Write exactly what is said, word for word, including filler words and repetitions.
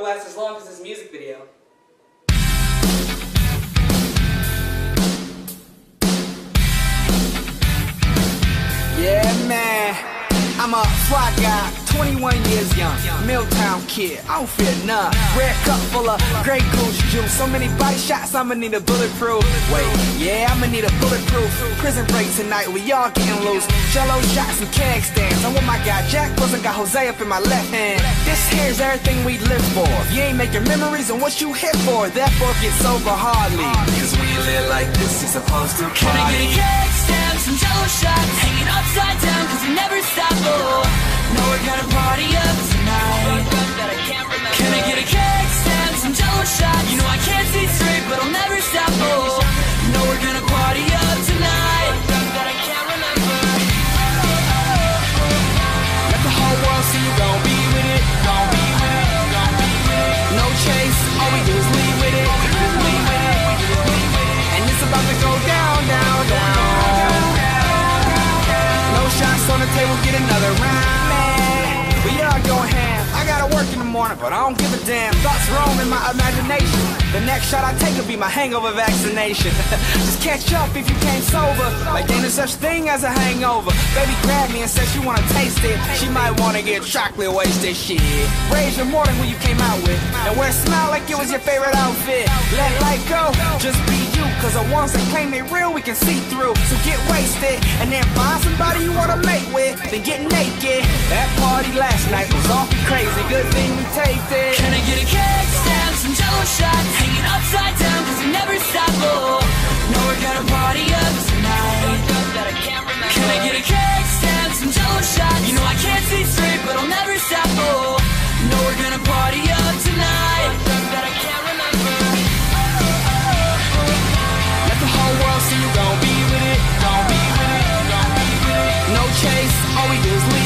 last as long as his music video. Yeah, man, I'm a fly guy, twenty-one years young, Milltown kid, I don't fear none. Red cup full of Grey Goose juice, so many body shots, I'ma need a bulletproof. Wait, yeah, I'ma need a bulletproof. Prison break tonight, we all getting loose. Jello shots and keg stands. I'm with my guy Jack, plus I got Jose up in my left hand. This here's everything we live for. If you ain't making memories and what you hit for, therefore get sober hardly. Cause when you live like this, you're supposed to party. Can I get a keg stand, some Jello shots, hanging upside down cause we never stop, oh. No, we're gonna party up tonight. Can I get a keg stand, some Jello shots? You know I can't see straight, but I'll never stop, oh. No, we're gonna party up tonight. That I can't remember. Let the whole world see you gon' be with it, gon' be with it, gon' be with it. No chase, all we do is leave with it, leave with it. And it's about to go down, down, down. No shots on the table, get another round. We all going ham. I gotta work in the morning, but I don't give a damn. Thoughts roam in my imagination. The next shot I take will be my hangover vaccination. Just catch up if you came sober. Like ain't no such thing as a hangover. Baby grabbed me and said she wanna taste it. She might wanna get chocolate wasted. Shit. Raise your morning who you came out with. And wear a smile like it was your favorite outfit. Let light go, just be you. Cause the ones that claim they real we can see through. So get wasted and then find somebody you wanna mate with. Then get naked. That party last night was awfully crazy. Good thing we taped it. Can I get a keg stand, some Jello shots, hanging upside down cause we never stop, oh. No, we're gonna party up tonight. Can I get a keg stand, some Jello shots? You know I can't see straight, but I'll never stop, oh. No, we're gonna party up tonight. That I can't remember. Let the whole world see you gon' be with it, gon' be with it, gon' be with it. No chase, all we do is leave.